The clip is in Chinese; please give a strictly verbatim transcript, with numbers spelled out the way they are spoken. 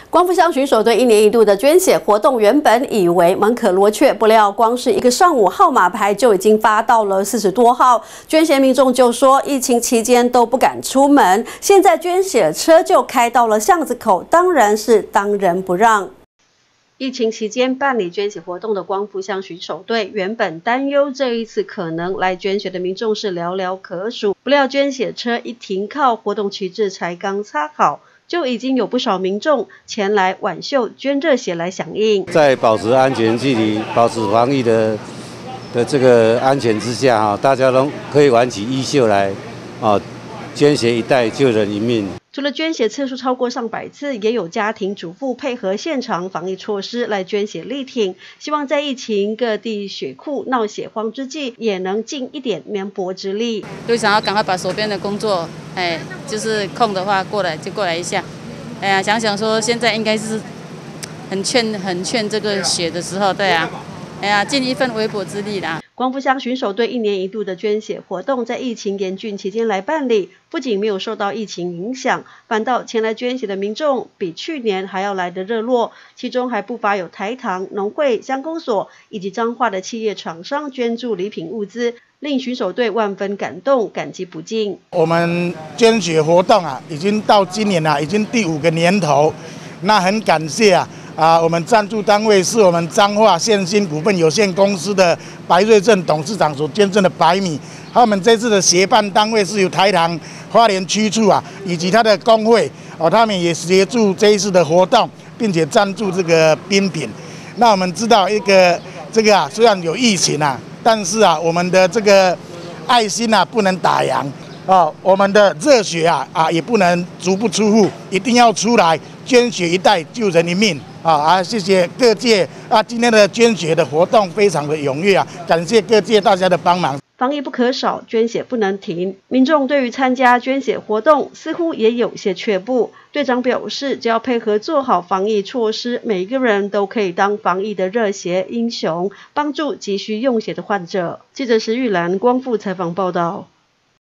光复乡巡守队一年一度的捐血活动，原本以为门可罗雀，不料光是一个上午，号码牌就已经发到了四十多号。捐血民众就说，疫情期间都不敢出门，现在捐血车就开到了巷子口，当然是当仁不让。 疫情期间办理捐血活动的光复乡巡守队，原本担忧这一次可能来捐血的民众是寥寥可数，不料捐血车一停靠，活动旗帜才刚插好，就已经有不少民众前来挽袖捐热血来响应。在保持安全距离、保持防疫的的这个安全之下，哈，大家都可以挽起衣袖来，啊，捐血一袋救人一命。 除了捐血次数超过上百次，也有家庭主妇配合现场防疫措施来捐血力挺，希望在疫情各地血库闹血荒之际，也能尽一点绵薄之力。 就想要赶快把手边的工作，哎，就是空的话过来就过来一下。哎呀，想想说现在应该是很欠很欠这个血的时候，对啊。 哎呀，尽一份微薄之力啦！光复乡巡守队一年一度的捐血活动，在疫情严峻期间来办理，不仅没有受到疫情影响，反倒前来捐血的民众比去年还要来得热络。其中还不乏有台糖、农会、乡公所以及彰化的企业厂商捐助礼品物资，令巡守队万分感动，感激不尽。 我们捐血活动啊，已经到今年啊，已经第五个年头，那很感谢啊。 啊，我们赞助单位是我们彰化县兴股份有限公司的白瑞正董事长所捐赠的白米，还有我们这次的协办单位是由台糖花莲区处啊，以及他的工会哦，他们也协助这一次的活动，并且赞助这个冰品。那我们知道一个这个啊，虽然有疫情啊，但是啊，我们的这个爱心啊不能打烊啊，我们的热血啊啊也不能足不出户，一定要出来捐血一袋救人一命。 啊啊！谢谢各界啊！今天的捐血的活动非常的踊跃啊，感谢各界大家的帮忙。 防疫不可少，捐血不能停。民众对于参加捐血活动似乎也有些却步。队长表示，只要配合做好防疫措施，每一个人都可以当防疫的热血英雄，帮助急需用血的患者。记者石玉兰光复采访报道。